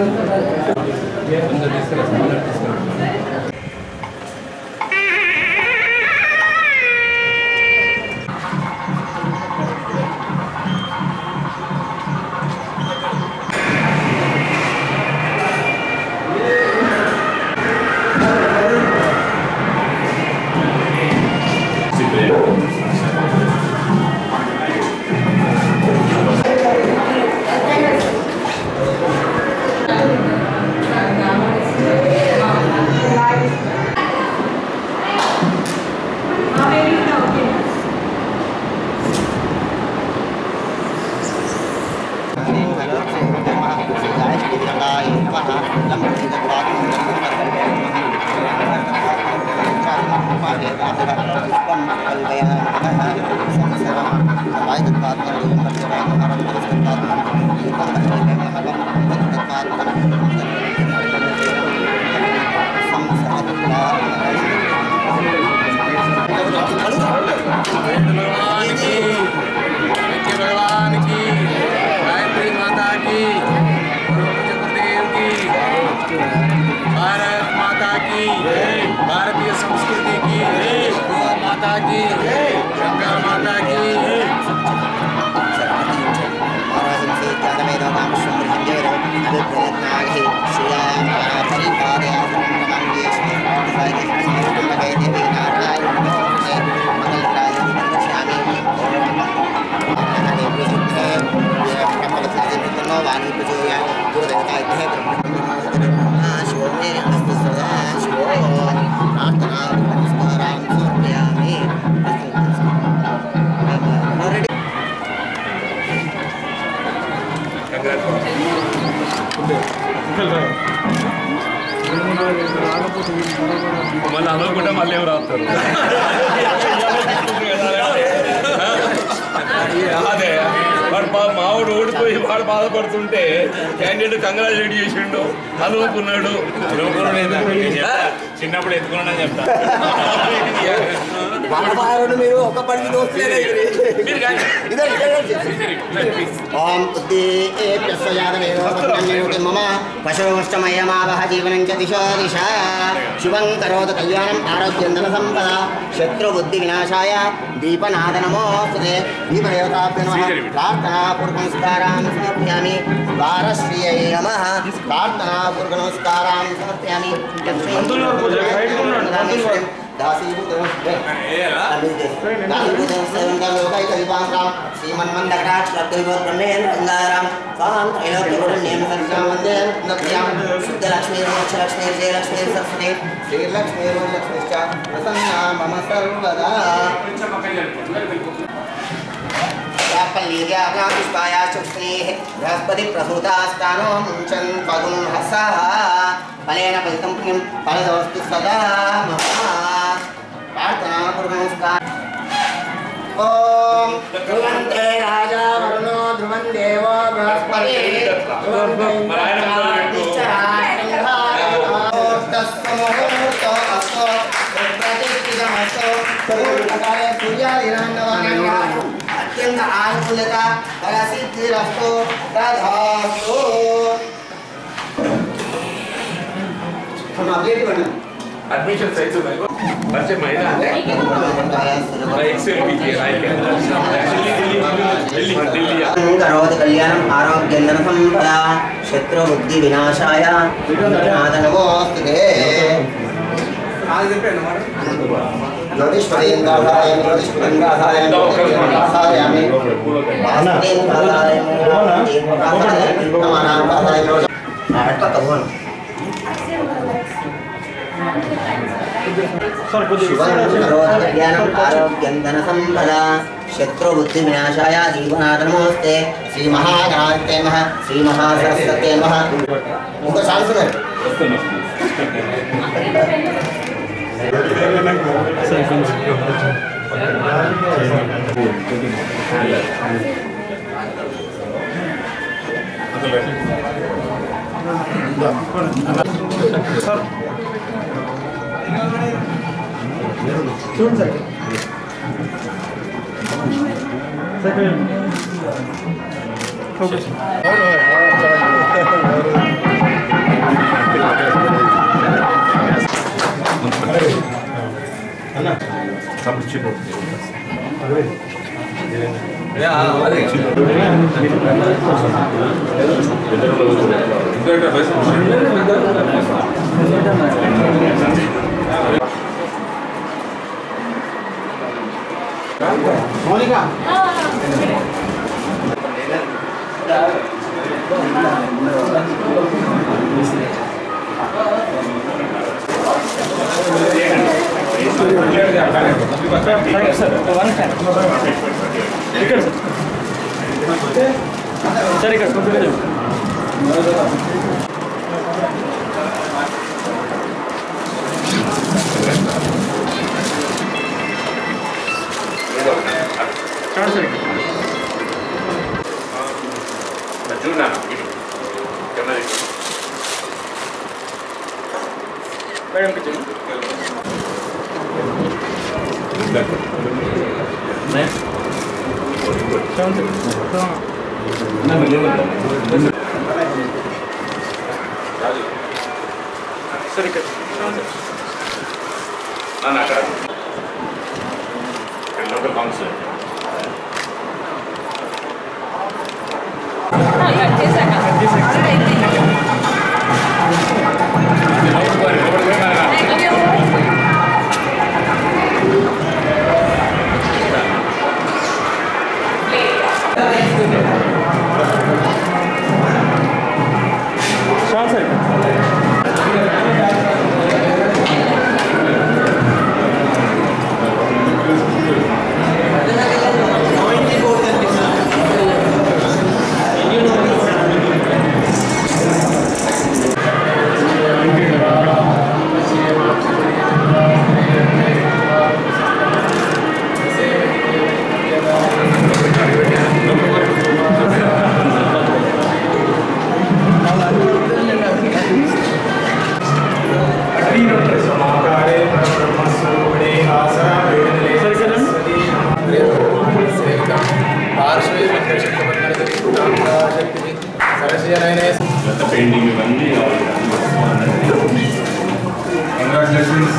भारतीय संस्कृति की माता की गंगा माता की మళ్ళీ అనుకుంటే మళ్ళీ ఎవరు అవుతారు అదే వాడు మావాడు ఓడిపోయి వాడు బాధపడుతుంటే క్యాండిడేట్ కంగ్రాచులేట్ చేసిండు అనుకున్నాడు చిన్నప్పుడు ఎత్తుకున్నాడని చెప్తా మీరు ఒక పని మమ పశుమయమావహ జీవనం చ దిశో దిశ శుభం కరోతు కళ్యాణం ఆరోగ్యం ధన సంపద శత్రుబుద్ధి వినాశాయ దీపనాదనమోస్తుతే దీపదేవతాభ్యో నమః ప్రార్థనాపూర్వక నమస్కారాన్ సమర్పయామి వారశ్రీయై నమః ప్రార్థనాపూర్వక నమస్కారాన్ సమర్పయామి बृहस्पति प्रसूतास्तानो मुञ्चन् पदुं हसः फलेन फलितं पुण्यं फलदोस्तु सदा मम प्रार्थनापूर्वक नमस्कार ओम ध्रुवन्ते राजा वरुणो ध्रुवं देवो बृहस्पति अत्यंत आनुकूलता फलसिद्धिरस्तु तथास्तु अडमिशन सही तो बच्चे महिला करोति कल्याणम् आरोग्यं धन संपदा शत्रुबुद्धि विनाशाय नमोस्तुते आरोग्यं धन संपदा शत्रुबुद्धि विनाशाय जीवनादनमोस्ते श्री महागणाधिपते नमः श्री महासरस्वते नमः उनको शांत सुनो सुन सर सेकंड మౌనిక सर ఇక్కడ मैडम किचन सर ఇక్కడ local council. Painting ఇవన్నీ కంగ్రాచులేషన్స్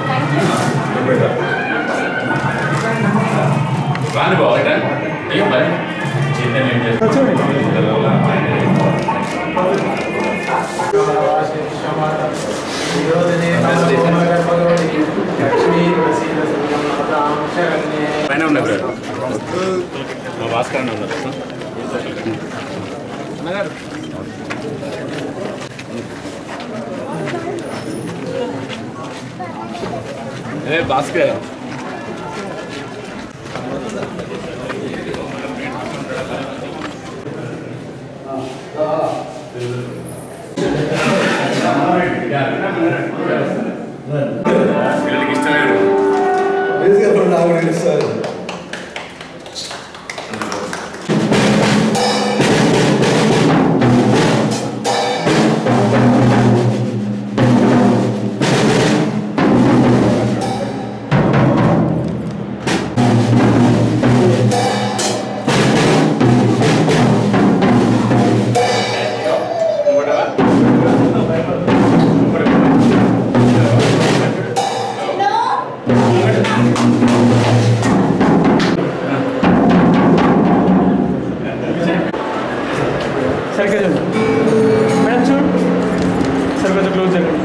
రాని బాగా అయ్యో బాయ్ చైతన్య ఏం చేస్తాడు పైన ఉన్నాయి మా భాస్కర్ ఉన్నారు అన్నగారు ఏ భాస్కర్ పిల్లలకి ఇష్టమైన సరిగ్గా చూడు మేడం చూడు సరిగ్గా క్లోజ్ చేయండి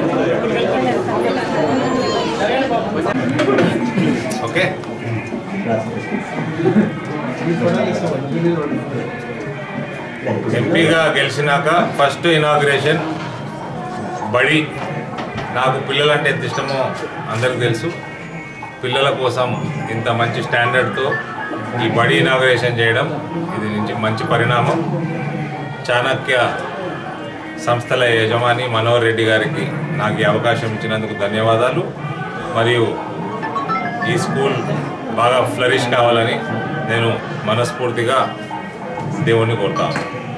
ఓకే ఎంపీగా గెలిచినాక ఫస్ట్ ఇనాగ్రేషన్ బడి. నాకు పిల్లలంటే ఎంత ఇష్టమో అందరికీ తెలుసు. పిల్లల కోసం ఇంత మంచి స్టాండర్డ్తో ఈ బడి ఇనాగ్రేషన్ చేయడం ఇది నుంచి మంచి పరిణామం. చాణక్య సంస్థల యజమాని మనోహర్ రెడ్డి గారికి నాకు ఈ అవకాశం ఇచ్చినందుకు ధన్యవాదాలు. మరియు ఈ స్కూల్ బాగా ఫ్లరిష్ కావాలని నేను మనస్ఫూర్తిగా దేవుణ్ణి కోరుతాను.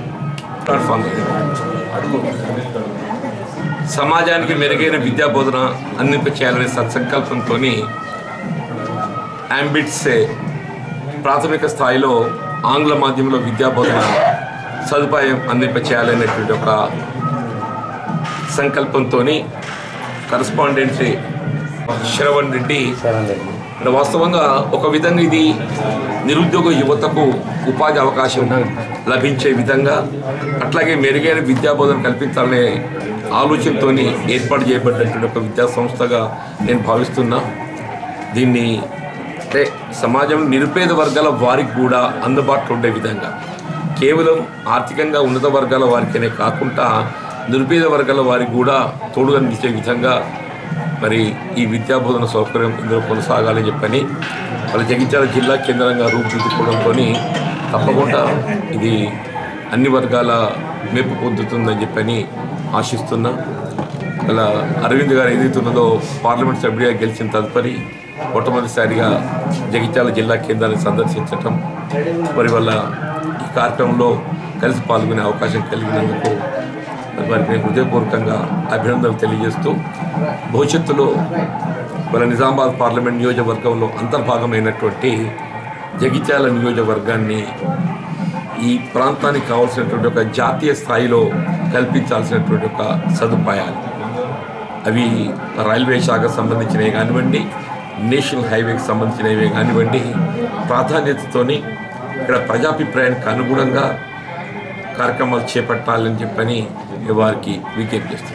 సమాజానికి మెరుగైన విద్యా బోధన అందింపచేయాలనే సత్సంకల్పంతో అంబిట్స్ ప్రాథమిక స్థాయిలో ఆంగ్ల మాధ్యమంలో విద్యా బోధన సదుపాయం అందింపచేయాలనేటువంటి ఒక సంకల్పంతో కరస్పాండెంట్ శ్రవణ్ రెడ్డి వాస్తవంగా ఒక విధంగా ఇది నిరుద్యోగ యువతకు ఉపాధి అవకాశం లభించే విధంగా అట్లాగే మెరుగైన విద్యాబోధన కల్పించాలనే ఆలోచనతో ఏర్పాటు చేయబడినటువంటి ఒక విద్యా సంస్థగా నేను భావిస్తున్నా. దీన్ని అంటే సమాజంలో నిరుపేద వర్గాల వారికి కూడా అందుబాటులో ఉండే విధంగా కేవలం ఆర్థికంగా ఉన్నత వర్గాల వారికనే కాకుండా నిరుపేద వర్గాల వారికి కూడా తోడుగా నిలిచే విధంగా మరి ఈ విద్యాబోధన సౌకర్యం ఇందులో కొనసాగాలని చెప్పని వాళ్ళ జగిత్యాల జిల్లా కేంద్రంగా రూపుదిద్దుకోవడంతో తప్పకుండా ఇది అన్ని వర్గాల మెప్పు పొందుతుందని చెప్పని ఆశిస్తున్నా. అలా అరవింద్ గారు ఏదైతే ఉన్నదో పార్లమెంట్ సభ్యుడిగా గెలిచిన తదుపరి మొట్టమొదటిసారిగా జగిత్యాల జిల్లా కేంద్రాన్ని సందర్శించటం మరి వల్ల ఈ కార్యక్రమంలో కలిసి పాల్గొనే అవకాశం కలిగినందుకు వారికి నేను హృదయపూర్వకంగా అభినందనలు తెలియజేస్తూ భవిష్యత్తులో మన నిజామాబాద్ పార్లమెంట్ నియోజకవర్గంలో అంతర్భాగమైనటువంటి జగిత్యాల నియోజకవర్గాన్ని ఈ ప్రాంతానికి కావాల్సినటువంటి ఒక జాతీయ స్థాయిలో కల్పించాల్సినటువంటి ఒక సదుపాయాలు అవి రైల్వే శాఖకు సంబంధించినవి కానివ్వండి, నేషనల్ హైవేకి సంబంధించినవి కానివ్వండి, ప్రాధాన్యతతోని ఇక్కడ ప్రజాభిప్రాయానికి అనుగుణంగా కార్యక్రమాలు చేపట్టాలని చెప్పని వారికి విజ్ఞప్తి చేస్తారు.